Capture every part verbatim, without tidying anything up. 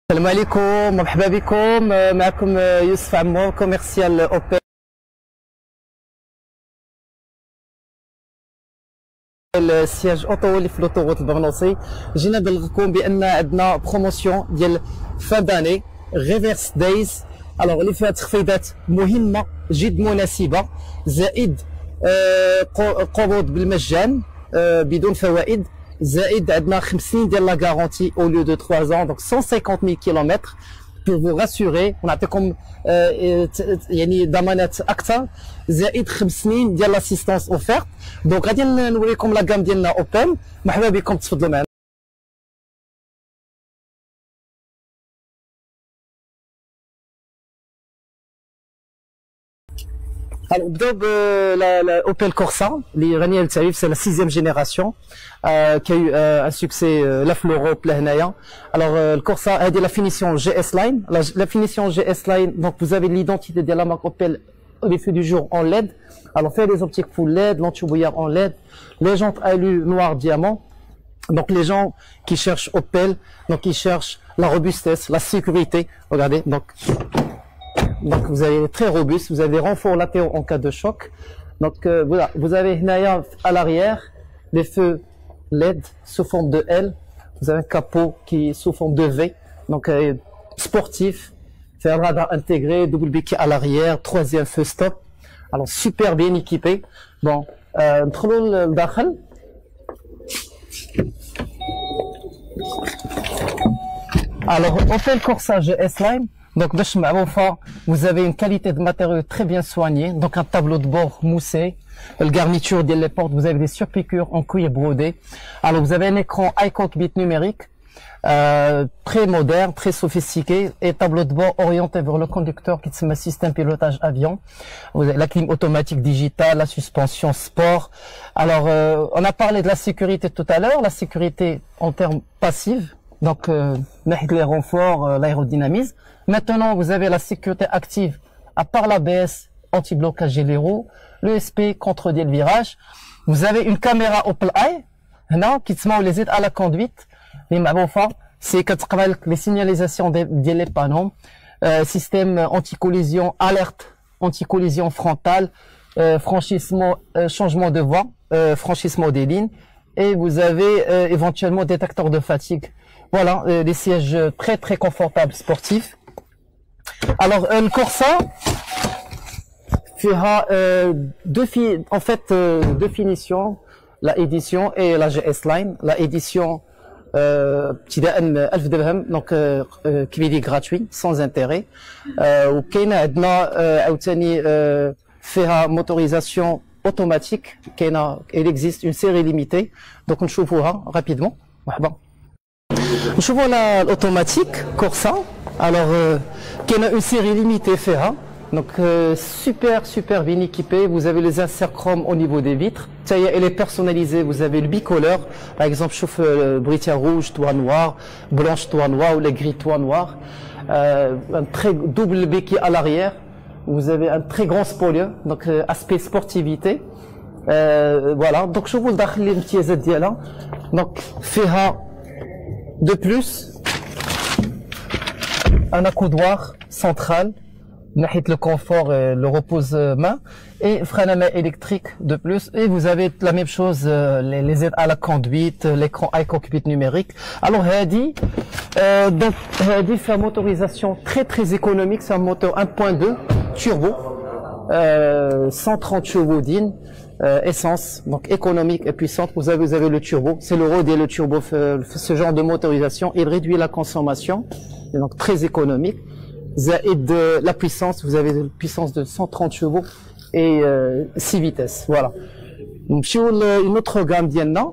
السلام عليكم مرحبا بكم. معكم يوسف عمور كوميرسيال اوبل السياج اوطو اللي في لوطوروت البرنوصي. جينا نبلغكم بان عندنا بروموسيون ديال فان داني ريفيرس دايز، الوغ اللي فيها تخفيضات مهمه جد مناسبه، زائد قروض بالمجان بدون فوائد، زائد عندنا خمس سنين ديال لا غارونتي او ليو دو ثلاثة ans، دونك مية وخمسين ألف كيلومتر pour vous rassurer ونعطيكم يعني ضمانات اكثر، زائد خمس سنين ديال لاسيستونس اوفيرت. دونك غادي نوريكم لا غام ديالنا اوبل. مرحبا بكم، تفضلوا معنا. Alors, بداو la Opel Corsa اللي غنيه بالتعريف، سي لا سيزيام جينيراسيون qui a eu ان سوكسي لا في لوروب لهنايا. Alors الكورسا هذه لا فينيسيون جي اس لاين، لا فينيسيون جي اس لاين. دونك vous avez l'identité ديال لا مارك Opel les feux du jour en L E D. Alors faire les optiques full L E D, l'anti-brouillard en L E D, les jantes alu noir diamant. Donc les gens qui cherchent Opel, donc ils cherchent la robustesse, la sécurité. Regardez, donc donc vous avez très robuste, vous avez des renforts latéraux en cas de choc. Donc euh, voilà, vous avez à l'arrière des feux L E D sous forme de L. Vous avez un capot qui est sous forme de V, donc euh, sportif. C'est un radar intégré, double béquille à l'arrière, troisième feu stop. Alors super bien équipé. Bon, ندخلوا للداخل. Alors Opel Corsa G S Line. Donc, vous avez une qualité de matériau très bien soignée. Donc, un tableau de bord moussé. Le garniture des portes, vous avez des surpiqûres en cuir brodé. Alors, vous avez un écran iCockpit numérique, euh, très moderne, très sophistiqué, et tableau de bord orienté vers le conducteur qui se met système pilotage avion. Vous avez la clim automatique digitale, la suspension sport. Alors, euh, on a parlé de la sécurité tout à l'heure, la sécurité en termes passifs. Donc, euh, les renforts, euh, l'aérodynamisme. Maintenant, vous avez la sécurité active, à part l'A B S, anti-blocage et les roues, le S P, contre-diel virage. Vous avez une caméra Opel Eye, qui te met les aides à la conduite. C'est les signalisations des les panneaux, euh, système anti-collision, alerte anti-collision frontale, euh, franchissement, euh, changement de voie, euh, franchissement des lignes. Et vous avez euh, éventuellement détecteur de fatigue. Voilà, euh, des sièges très très confortables, sportifs. Alors, euh, le Corsa, fera euh, deux fi en fait euh, deux finitions, la édition et la G S Line. La édition, ابتداء ألف درهم، donc كبيري gratuit sans intérêt. وكاينه عندنا عاوتاني فيها موتوريزاسيون automatique. كاينه il existe une série limitée، donc نشوفوها rapidement. مرحبا. نشوفوا l'automatique Corsa. Alors euh, كاينه une série limitée فيها. Donc euh, super super bien équipé. Vous avez les inserts chrome au niveau des vitres. Elle est personnalisée. Vous avez le bicolore. Par exemple, chauffe euh, briquet rouge, toit noir, blanche toit noir ou les gris toit noir. Euh, un très double béquille à l'arrière. Vous avez un très grand spoiler. Donc euh, aspect sportivité. Euh, voilà. Donc je vous le داخل الامتيازات ديالها. Donc فيها de plus un accoudoir central. Le confort et le repose-main, et frein à main électrique de plus. Et vous avez la même chose, les, les aides à la conduite, l'écran iCockpit numérique. Alors Hadi, euh, donc Hadi fait une motorisation très très économique. C'est un moteur un point deux turbo, euh, cent trente chevaux d'in, euh, essence, donc économique et puissante. Vous avez, vous avez le turbo, c'est le road et le turbo. Ce genre de motorisation, il réduit la consommation, et donc très économique. Et de la puissance, vous avez une puissance de cent trente chevaux et euh, six vitesses. Voilà. Donc sur une autre gamme d'Yenna.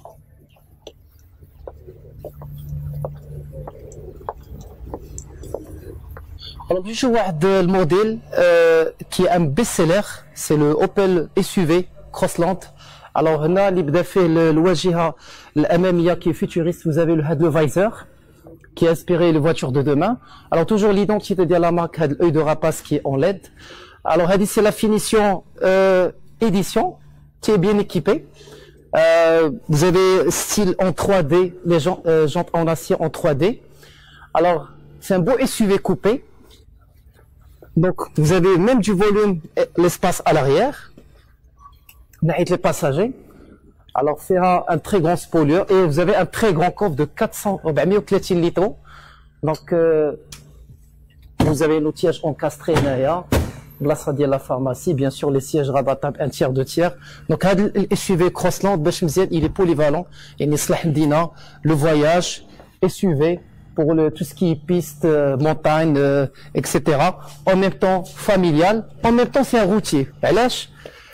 Alors je vois le modèle euh, qui est un best-seller, c'est le Opel S U V Crossland. Alors on a le Wajiha, l'Amamiya qui est futuriste. Vous avez le head visor qui a inspiré les voitures de demain. Alors toujours l'identité de la marque, l'œil de rapace qui est en L E D. Alors c'est la finition euh, édition qui est bien équipée. Euh, vous avez style en trois D, les jantes, euh, jantes en acier en trois D. Alors c'est un beau S U V coupé. Donc, vous avez même du volume et l'espace à l'arrière. Avec les passagers. Alors, c'est un, un très grand spoiler et vous avez un très grand coffre de quatre cents litres. Donc, euh, vous avez l'outillage encastré derrière. Là, ça dit la pharmacie. Bien sûr, les sièges rabattables un tiers, deux tiers. Donc, le S U V Crossland, il est polyvalent. Il est le voyage, S U V, pour le, tout ce qui est piste, euh, montagne, euh, et cetera. En même temps, familial. En même temps, c'est un routier. Alash,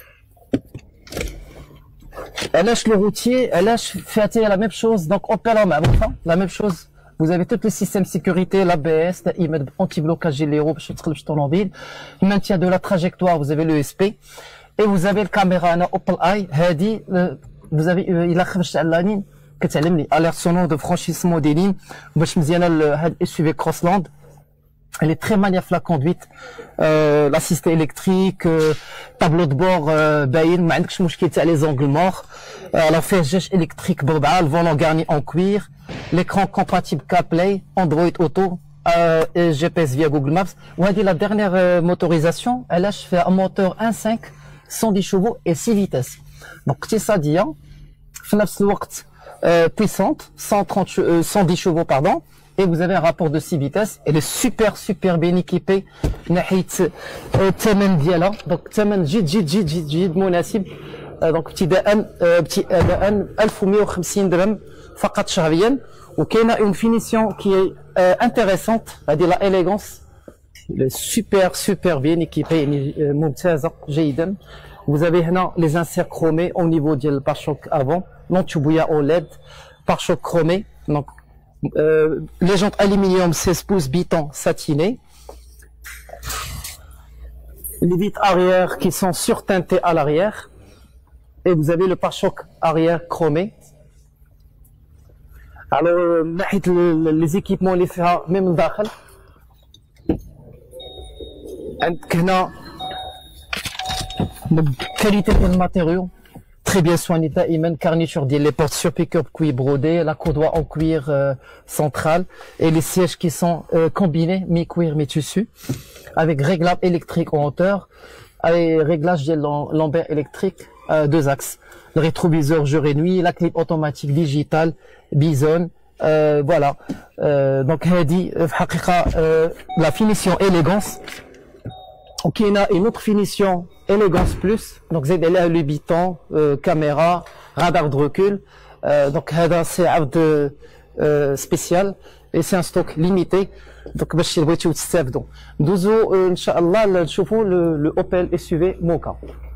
Alash le routier, Alash fait attirer la même chose. Donc, on perd la main. Enfin, la même chose. Vous avez tous les systèmes de sécurité, l'A B S, anti-blocage généraux, le maintien de la trajectoire, vous avez le E S P. Et vous avez le caméra, Opel Eye, Hadi, vous avez, il a fait la ligne, alerte sonore de franchissement des lignes, باش مزيانه le S U V Crossland. Elle est très maniable la conduite, euh, l'assisté électrique, euh, tableau de bord, euh, باين, ما عندكش مشكل تاع les angles morts, euh, alors flash électrique بربعة, le volant garni en cuir, l'écran compatible CarPlay, Android Auto, euh, et G P S via Google Maps. On a dit la dernière euh, motorisation, elle a fait un moteur un virgule cinq, cent dix chevaux et six vitesses. Donc c'est ça dit, hein, euh, puissante, cent trente, euh, cent dix chevaux pardon. Et vous avez un rapport de six vitesses. Elle est super super bien équipée. ناحية الثمن ديالها donc الثمن جد جد جد جد جد مناسب. donc ابتداء ابتداء ألف ومئة وخمسين درهم فقط شهريا. وكاينه une finition qui est euh, intéressante, هذه la élégance. Elle est super super bien équipée, ممتازة جيدا. Vous avez هنا les inserts chromés au niveau ديال البارشوك avant, l'antibouillat O L E D, pare-choc chromé. Donc Euh, les jantes aluminium seize pouces biton satiné, les vitres arrière qui sont surteintées à l'arrière, et vous avez le pare-choc arrière chromé. Alors les équipements les fera même dakhel عندك هنا qualité des matériaux très bien soigné, دائما garniture ديال les portes sur pick-up cuir brodé, la courroie en cuir euh, central et les sièges qui sont euh, combinés mi-cuir mi-tissu avec réglage électrique en hauteur et réglage de lambert électrique euh, deux axes, le rétroviseur jour et nuit, la clim automatique digitale Bison, euh, voilà. Euh, donc هذه في حقيقة euh, la finition élégance. Ok, on a une autre finition élégance plus, donc vous avez le biton, euh, caméra, radar de recul, euh, donc c'est un euh, spécial et c'est un stock limité, donc باش بغيتو تستافدوا ندوزو ان شاء الله نشوفوا le Opel S U V Mokka.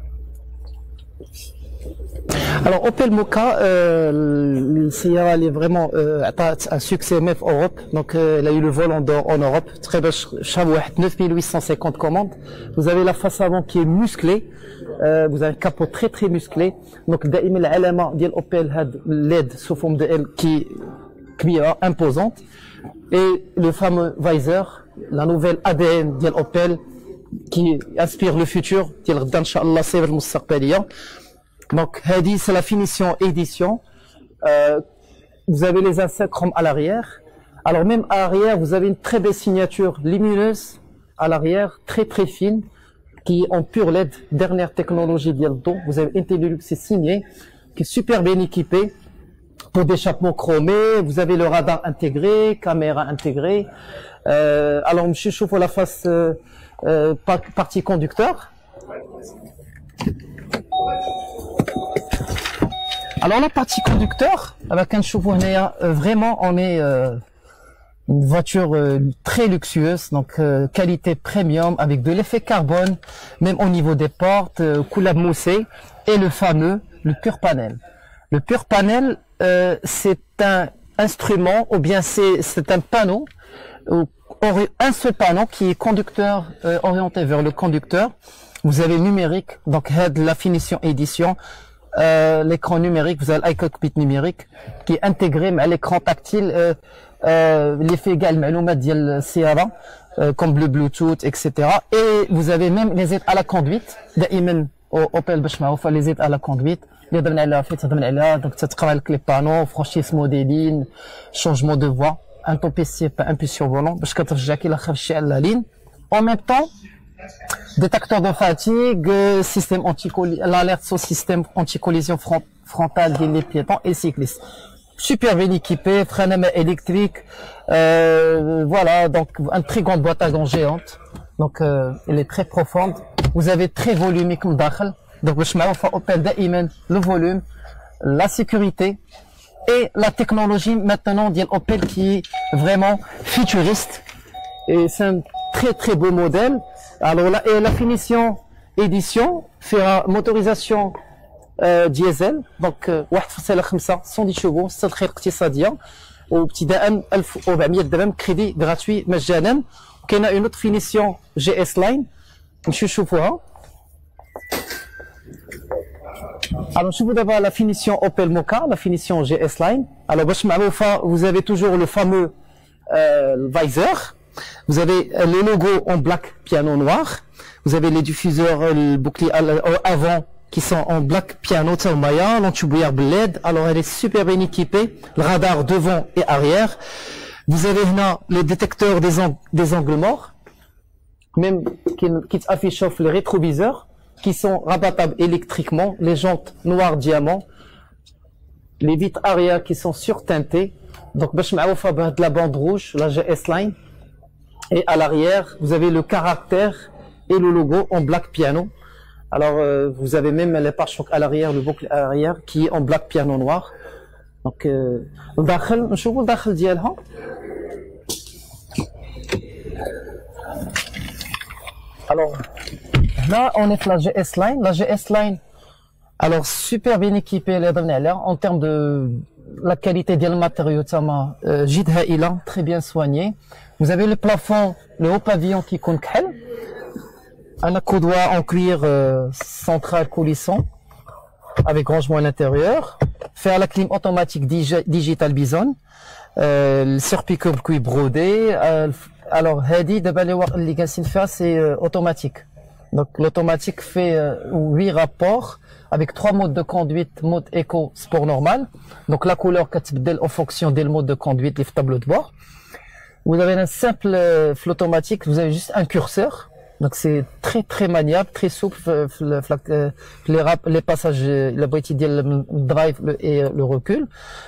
Alors Opel Mokka, euh, elle est vraiment euh, un succès même en Europe. Donc euh, elle a eu le volant d'or en Europe. Très belle, neuf mille huit cent cinquante commandes. Vous avez la face avant qui est musclée. Euh, vous avez un capot très très musclé. Donc دائما العلامة ديال Opel هاد L E D sous forme de L qui كبيرة imposante. Et le fameux visor, la nouvelle A D N ديال Opel qui inspire le futur ديال غدا إن شاء الله السير المستقبلية. Donc, Hadi, c'est la finition édition. Euh, vous avez les inserts chrome à l'arrière. Alors, même à l'arrière, vous avez une très belle signature lumineuse à l'arrière, très très fine, qui est en pur L E D, dernière technologie d'Yaldo. Vous avez Intellilux, c'est signé, qui est super bien équipé pour d'échappement chromé. Vous avez le radar intégré, caméra intégrée. Euh, alors, monsieur chauffe la face euh, euh, partie conducteur. Alors la partie conducteur, avec un chauffeur vraiment on est euh, une voiture euh, très luxueuse, donc euh, qualité premium avec de l'effet carbone, même au niveau des portes, euh, couleur moussée et le fameux le pur panel. Le pur panel, euh, c'est un instrument ou bien c'est c'est un panneau, euh, un seul panneau qui est conducteur euh, orienté vers le conducteur. Vous avez numérique, donc la finition édition. Euh, l'écran numérique, vous avez l'iCockpit numérique qui est intégré à l'écran tactile, euh, euh, l'effet égal معلومات ديال السيارة, euh, comme le Bluetooth, et cetera. Et vous avez même les aides à la conduite. دائما Opel باش معروفة les aides à la conduite. اللي هضرنا عليها فيه تهضرنا عليها, donc تتقرا لك les panneaux, franchissement des lignes, changement de voie. ان تو بي سي با امبulsion فولون باش كترجعك الى خرج شي على لا لين. En même temps, détecteur de fatigue, système anti-collision, l'alerte sur système anti-collision frontale des piétons et cyclistes. Super bien équipé, frein à main électrique, euh, voilà, donc une très grande boîte à gants géante. Donc euh, elle est très profonde. Vous avez très volumique comme dakhel. Donc باش معروفة Opel دائما le volume, la sécurité et la technologie maintenant d'Opel Opel qui est vraiment futuriste. Et c'est un très très beau modèle. Alors là, et la finition édition fera motorisation euh, diesel, donc واحد فاصلة خمسة cent dix chevaux, ستة دقائق اقتصادية وابتداء ألف وأربعمية درهم كريدي غراتوي مجانا. وكاينه اون اوت فينيسيون جي اس لاين نمشيو نشوفوها. Alors je vous d'abord la finition Opel Mokka, la finition G S Line. Alors باش معروفة vous avez toujours le fameux euh, visor. Vous avez le logo en black piano noir. Vous avez les diffuseurs, le bouclier avant qui sont en black piano Tsaumaya, l'antibouillard L E D. Alors elle est super bien équipée. Le radar devant et arrière. Vous avez là les détecteurs des, ang des angles morts, même qui, qui affichent les rétroviseurs, qui sont rabattables électriquement. Les jantes noires diamant. Les vitres arrière qui sont surteintées. Donc باش معروفة بهاد la bande rouge, la G S Line. Et à l'arrière, vous avez le caractère et le logo en black piano. Alors, euh, vous avez même les pare-chocs à l'arrière, le boucle arrière qui est en black piano noir. Donc, الداخل نشوفوا الداخل ديالها. Alors, là, on est la G S Line. La G S Line, alors super bien équipée en termes de la qualité des matériaux, جد هائلة, très bien soigné. Vous avez le plafond, le haut pavillon qui compte khel, un accoudoir en cuir euh, central coulissant avec rangement à l'intérieur, faire la clim automatique digi digital bison, euh, le surpiqueur cuir brodé. Euh, alors hadi d'abord les gars faire c'est euh, automatique. Donc l'automatique fait huit euh, rapports avec trois modes de conduite, mode éco, sport normal. Donc la couleur katbdel en fonction des modes de conduite, les tableaux de bord. Vous avez un simple euh, automatique, vous avez juste un curseur. Donc c'est très très maniable, très souple, euh, les, les passages, la boîte le drive le, et le recul.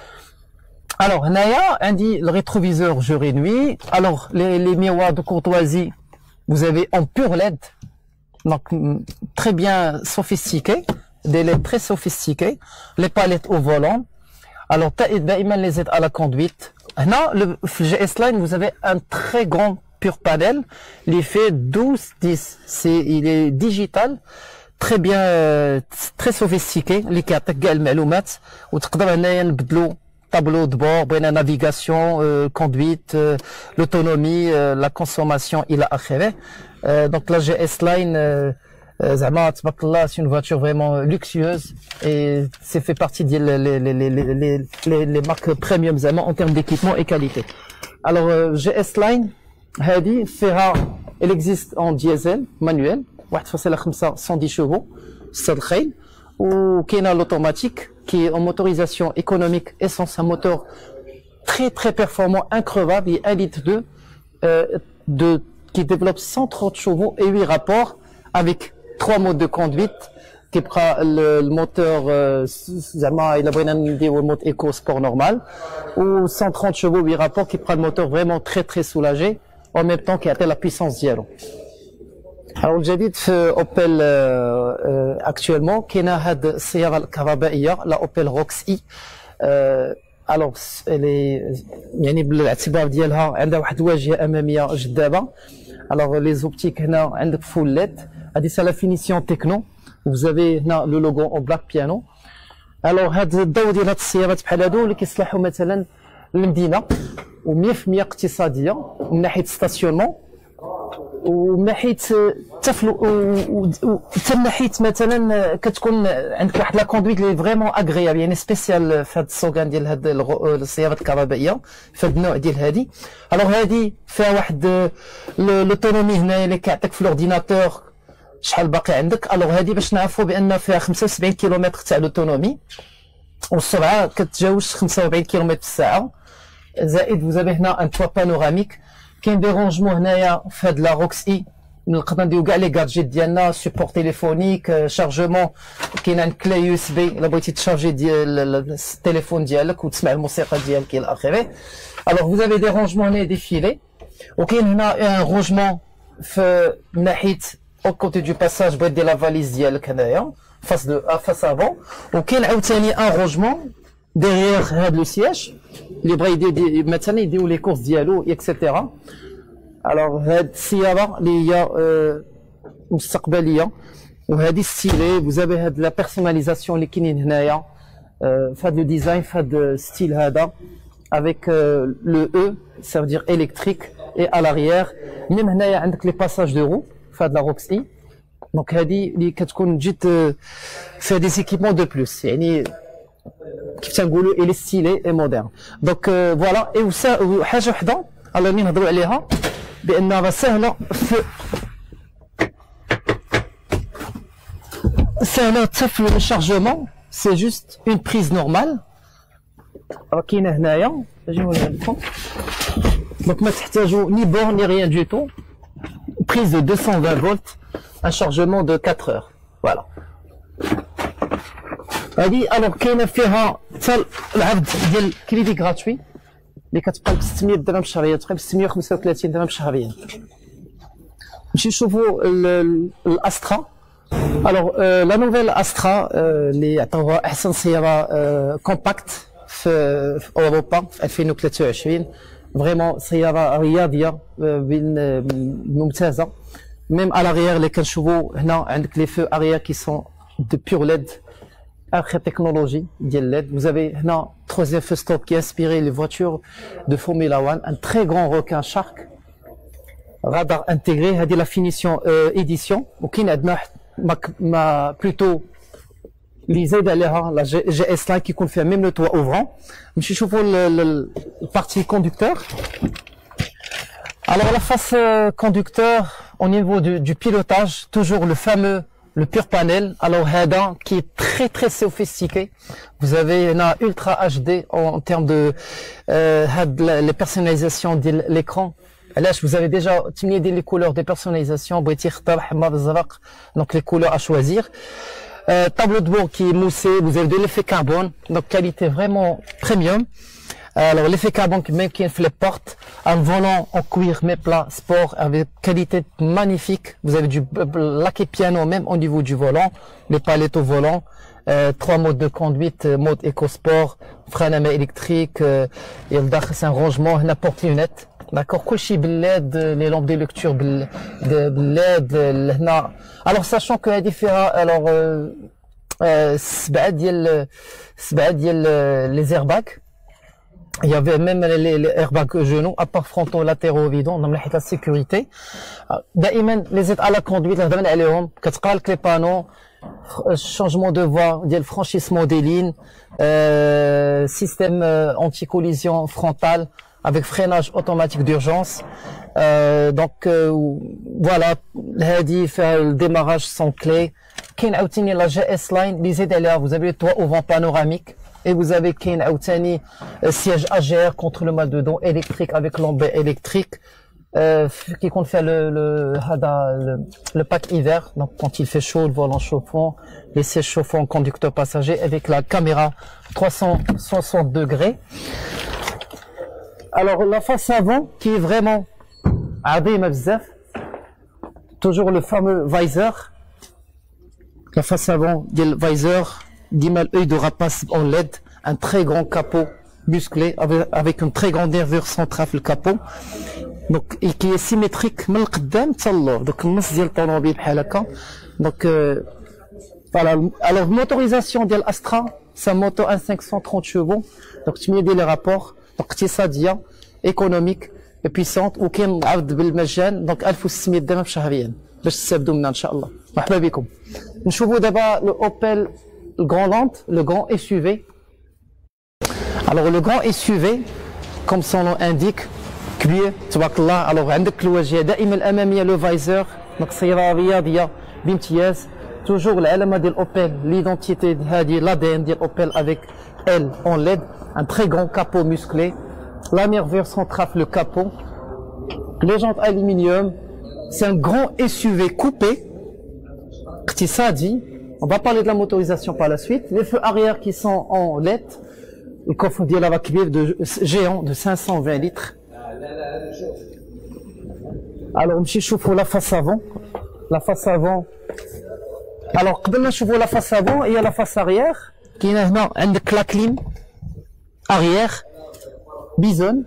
Alors, Naya indique le rétroviseur jour et nuit. Alors, les, les miroirs de courtoisie, vous avez en pur L E D. Donc, très bien sophistiqué, des L E D très sophistiqués. Les palettes au volant. Alors, Daïman les aides à la conduite. Là, le G S Line, vous avez un très grand pur panel. L'effet douze dix. C'est, il est digital. Très bien, euh, très sophistiqué. Les cartes, gal maloumat. Ou t'qdar hnaïa nbdlou tableau de bord, la navigation, euh, conduite, euh, l'autonomie, euh, la consommation, il a akhiré. Euh, donc la G S Line, euh, Zama, c'est une voiture vraiment luxueuse et c'est fait partie des les, les, les, les, les, les, les marques premium Zama en termes d'équipement et qualité. Alors euh, G S Line, Hadi, Ferra, elle existe en diesel, manuel, cent dix chevaux, Sadkhail, ou Kena l'automatique, qui est en motorisation économique, essence, un moteur très très performant, increvable, il est un litre deux, euh, de, qui développe cent trente chevaux et huit rapports avec trois modes de conduite, qui prend le, le moteur, euh, il a le mode éco sport normal, ou cent trente chevaux, huit rapports, qui prend le moteur vraiment très très soulagé, en même temps qu'il a la puissance zéro. Alors, j'ai dit Opel euh, euh, actuellement, qui a had Sierra Karabaïa, la Opel Rox i. Euh, alors, elle est, يعني بالاعتبار ديالها عندها واحد الواجهة أمامية جذابة. Alors, les optiques هنا عندك full L E D. هذه c'est la finition techno. Vous avez هنا le logo en black piano. Alors, هاد الضوء ديال هاد السيارات بحال هادو اللي كيصلحوا مثلا للمدينة و100% اقتصادية من ناحية ستاسيونمون. ومن ناحيه التفل وحتى من ناحيه مثلا كتكون عندك واحد لا كوندويت اللي فريمون اغريابل يعني سبيسيال في هذا السوغان ديال هاد السيارات الكهربائيه في هذا النوع ديال هادي. الوغ هادي فيها واحد لوتونومي هنايا اللي كيعطيك في الاورديناتور شحال باقي عندك. الوغ هادي باش نعرفوا بان فيها خمسة وسبعين كيلومتر تاع لوتونومي والسرعه كتجاوز خمسة وأربعين كيلومتر في الساعه. زائد vous avez هنا un toit panoramique كاين دي رونجمون هنايا في هاد لا روكس اي نقدر نديرو كاع لي غادجيت ديالنا سيبور تيليفونيك شارجمون كاين ان كلي يو اس بي الا بغيتي تشارجي ديال التليفون ديالك وتسمع الموسيقى ديالك الى اخره. الوغ vous avez des rangements هنا ديفيلي وكاين هنا ان رونجمون في ناحيه او كوتي دو باساج بغيت دير لا فاليز ديالك هنايا فاس دو فاس افون وكاين عاوتاني ان رونجمون ديغيغ هاد لو سياج اللي بغا يدير مثلا يديروا لي كورس ديالو اكسيتيرا. الوغ هاد السياره اللي هي مستقبليه وهذه ستيلي وزافي هاد لا بيرسوناليزاسيون اللي كاينين هنايا في هاد لو ديزاين في هاد ستيل هذا افيك لو او ça veut dire électrique et à l'arrière même هنايا عندك لي باساج دو رو في هاد لا روكس اي دونك هذه اللي كتكون جيت في دي سيكيبمون دو بلوس يعني كيف تنقولوا الي ستيلي اي مودرن. دونك فوالا اي حاجه وحده اللي نهضروا عليها بانها سهله في سهله حتى في لو شارجمون سي جوست اون بريز نورمال راه كاينه هنايا اجي نوريها لكم. دونك ما تحتاجوا ني بور ني ريان دو تو بريز دو deux cent vingt فولت ان شارجمون دو quatre heures فوالا. هادي الوغ كاينه فيها حتى العرض ديال كريدي غراتوي اللي كتبقى ب ستمية درهم شهريا تقريبا ستمية وخمسة وثلاثين درهم شهريا. نمشي نشوفوا الاسترا. الوغ لا نوفيل استرا اللي عطاوها احسن سياره كومباكت في في اوروبا في ألفين وثلاثة وعشرين فريمون سياره رياضيه ممتازه ميم على غير اللي كنشوفوا هنا عندك لي فو اريير كي سون دو بيور ليد après technologie ديال L E D. Vous avez هنا troisième feu stop qui a inspiré les voitures de Formula one, un très grand requin shark, radar intégré, هذه la finition euh, édition وكاين عندنا ما plutôt اللي زايد عليها لا جي اس لاين كيكون فيها ميم لو توا اوفرون. نمشي نشوفوا البارتي كوندكتور. Alors la face euh, conducteur au niveau du, du pilotage, toujours le fameux le pur panel. Alors Hada qui est très très sophistiqué. Vous avez un ultra H D en, en termes de euh, les personnalisations de l'écran. Là, vous avez déjà utilisé les couleurs des personnalisations, donc les couleurs à choisir. Euh, tableau de bord qui est moussé, vous avez de l'effet carbone, donc qualité vraiment premium. Alors l'effet carbone même qui fait les portes, un volant en cuir mais plat sport avec qualité magnifique. Vous avez du laqué piano même au niveau du volant, les palettes au volant, euh, trois modes de conduite, mode éco-sport, frein à main électrique, euh, et c'est un rangement, n'importe lunette. D'accord, كلشي بالليد les lampes de lecture بالليد هنا. Alors sachant que هذه فيها alors سبعة ديال سبعة ديال les airbags. Il y avait même les, les airbags genoux, à part frontaux, latéraux, vidons, dans la sécurité. دائما les aides à la conduite, نهضر عليهم كتقرا لك les panneaux, changement de voie, ديال franchissement des lignes, euh, système euh, anti-collision frontale avec freinage automatique d'urgence. Euh, donc euh, voilà, هذه فيها le démarrage sans clé. كاين عاوتاني la G S line اللي زيد عليها, vous avez le toit au vent panoramique. Et vous avez Ken Aoutani, siège A G R contre le mal de dos électrique avec lambert électrique, euh, qui compte faire le, le, le, le pack hiver. Donc quand il fait chaud, le volant chauffant, les sièges chauffants, conducteur passager avec la caméra trois cent soixante degrés. Alors la face avant qui est vraiment عظيمة بزاف, toujours le fameux visor. La face avant du visor. ديما l'œil de rapace en L E D, un très grand capot musclé avec, avec une très grande nervure centrale في الكابو, donc et qui est symétrique من القدام حتى اللور, donc النص ديال الطوموبيل بحال هكا. donc euh, voilà. Alors motorisation ديال Astra, c'est un moteur un cinq cent trente chevaux, donc ثمانية ديال les rapports, donc اقتصادية économique et puissante, وكاين عرض بالمجان, donc ألف وستمية درهم شهريا باش تستافدوا منها ان شاء الله. مرحبا بكم. نشوفوا دابا لو اوبيل le grand land, le grand S U V. Alors le grand S U V, comme son nom indique, كبير تبارك الله. alors عندك الواجهة دائما الأمامية لو فايزر, donc سيارة رياضية بامتياز. toujours العلامة ديال اوبيل, l'identité هذه l'A D N ديال اوبيل avec L en L E D, un très grand capot musclé la nervure centrale, le capot, les jantes aluminium. C'est un grand S U V coupé. Ça dit, on va parler de la motorisation par la suite. Les feux arrière qui sont en L E D. Le coffre de la vacuum de géant de cinq cent vingt litres. Alors, je chauffe la face avant. La face avant. Alors, quand on chauffe la face avant, il y a la face arrière. Qui est maintenant un la clim. Arrière. Bison.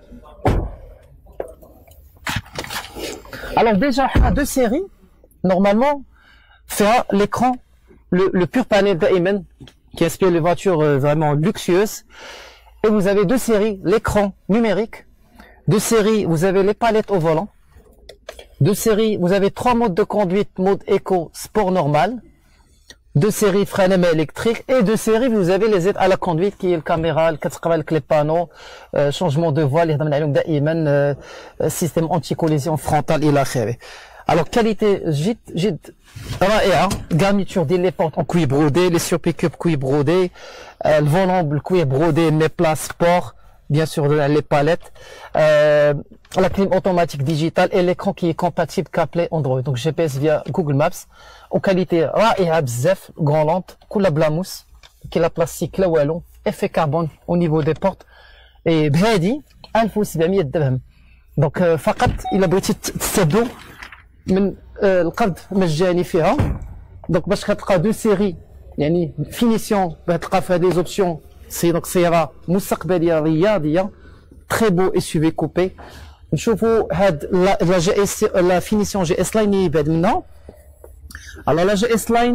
Alors, déjà, on a deux séries. Normalement, faire l'écran, le, le pur panel d'Ayman, qui inspire les voitures euh, vraiment luxueuses. Et vous avez deux séries, l'écran numérique. Deux séries, vous avez les palettes au volant. Deux séries, vous avez trois modes de conduite, mode éco, sport normal. Deux séries, frein à main électrique. Et deux séries, vous avez les aides à la conduite, qui est le caméra, le quatre les panneaux, euh, changement de voie, euh, système anti-collision frontale et la khéré. Alors, qualité, jit, jit, رائعة. garniture des les portes en cuir brodé, les surpick-up cuir brodé, euh, le volant le cuir brodé, les places sport, bien sûr les palettes, euh, la clim automatique digitale et l'écran qui est compatible CarPlay Android. Donc G P S via Google Maps. En qualité رائعة بزاف, grand lente, كلها بلاموس, qui est la plastique لا والو, effet carbone au niveau des portes. Et بهادي ألف وسبعمية درهم. Donc euh, فقط إلا بغيتي تستبدلوا من القرض مجاني فيها. دونك باش كتلقى دو سيري يعني فينيسيون باه تلقى فيها دي زوبسيون. سي دونك سياره مستقبليه رياضيه تري بو اس يو في كوبي. نشوفوا هاد لا جي اس لا فينيسيون جي اس لاين يبعد منها. alors la G S Line,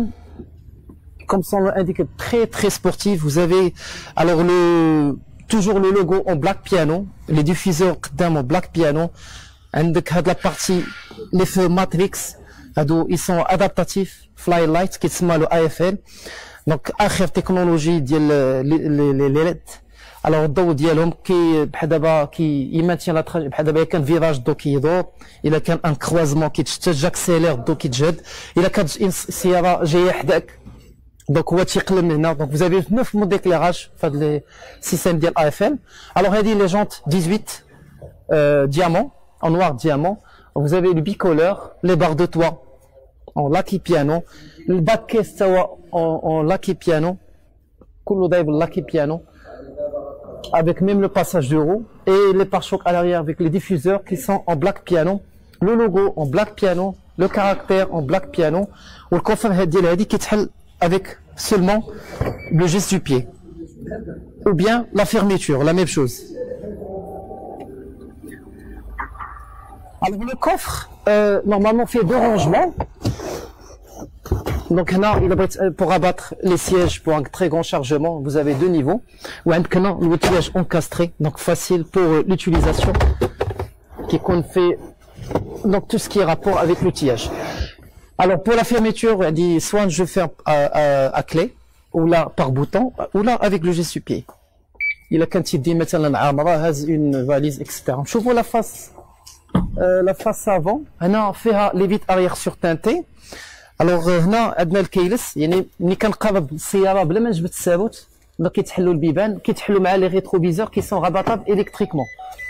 comme son nom indique, très très sportive. Vous avez alors le toujours le logo en black piano, les diffuseurs قدام en black piano. عندك هاد la partie les feux matrix هادو ils sont adaptatifs fly light كيتسمى له A F L. donc اخر تكنولوجي ديال لي لي ليد. alors الضوء ديالهم كي بحال دابا كي يمانتيان لا بحال دابا كان فيراج الضوء كيدور, الا كان ان كروازمون كيتشتت جاكسيلير الضوء كيتجهد, الا كانت سياره جايه حداك دونك هو تيقلب من هنا. دونك vous avez neuf modes d'éclairage في هاد لي سيستيم ديال A F L. alors هادي لي جونت dix-huit euh, diamants en noir diamant. Vous avez le bicolore, les barres de toit en lucky piano, le backcase en, en lucky piano, كله دايب lucky piano, avec même le passage de roue, et les pare-chocs à l'arrière avec les diffuseurs qui sont en black piano, le logo en black piano, le caractère en black piano, ou le coffre ديال هادي كيتحل avec seulement le geste du pied, ou bien la fermeture, la même chose. Alors le coffre, euh, normalement fait deux rangements. Donc là, il a, pour abattre les sièges pour un très grand chargement, vous avez deux niveaux. Ou un canon, l'outillage encastré, donc facile pour euh, l'utilisation, qui qu'on fait donc tout ce qui est rapport avec l'outillage. Alors pour la fermeture, il dit soit je ferme à, à, à clé, ou là par bouton, ou là avec le geste du pied. Il a quand il dit maintenant une valise, et cetera. Je vois la face. Euh, la face avant, هنا فيها les vitres arrière surteintées. alors هنا عندنا الكيلس, يعني ملي كنقرب السياره بلا ما نجبد الساروت دونك كيتحلوا البيبان, كيتحلوا مع لي rétroviseurs qui sont rabattables électriquement.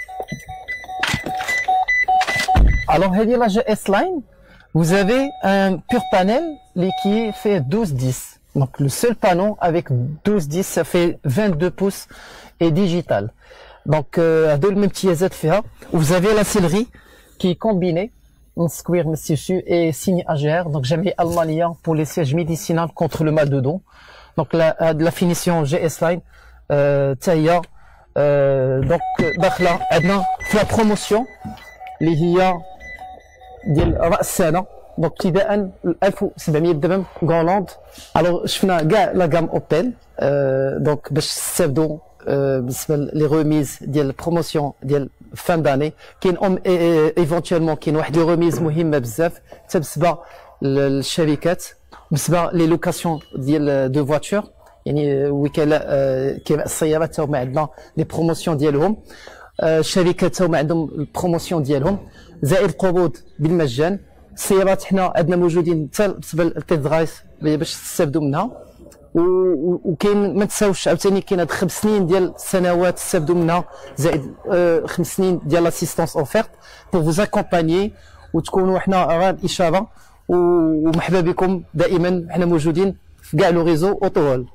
alors هذه la G S Line, vous avez un pur panel qui est fait douze dix. donc le seul panneau avec douze dix, ça fait vingt-deux pouces et digital. donc هادو الممتيزات فيها. vous avez la sellerie qui est combinée en square tissu et signe A G R, donc jamais Allemagne pour les sièges médicinaux contre le mal de dos. donc la, la finition G S Line تاهي donc داخله عندنا في la promotion اللي هي ديال راس السنه. donc ابتداء ألف وسبعمية درهم غولاند. alors شفنا كاع لا غام اوبيل donc باش تستافدوا بالنسبه لي ريميز ديال البروموسيون ديال فان داني. كاين ايفونتويلمون كاين واحد لي ريميز مهمه بزاف حتى بالنسبه للشركات, بالنسبه لي لوكاسيون ديال دو فواتور, يعني وكاله كاين السيارات تا هما عندنا لي بروموسيون ديالهم, الشركات تا هما عندهم البروموسيون ديالهم, زائد قروض بالمجان. السيارات حنا عندنا موجودين حتى بالنسبه للتيست درايف باش تستافدوا منها. وكاين ما تساوش عاوتاني كاين هاد خمس سنين ديال السنوات استافدوا منها زائد آه خمس سنين ديال لاسيستونس اوفيرت بور فوز اكومبانيي وتكونوا حنا غير الاشاره ومرحبا بكم دائما حنا موجودين في كاع لو ريزو اوتوول.